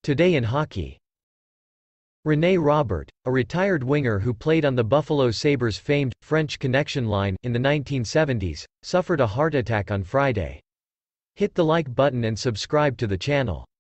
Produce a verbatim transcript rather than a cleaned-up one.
Today in hockey. Rene Robert, a retired winger who played on the Buffalo Sabres' famed French Connection line in the nineteen seventies, suffered a heart attack on Friday. Hit the like button and subscribe to the channel.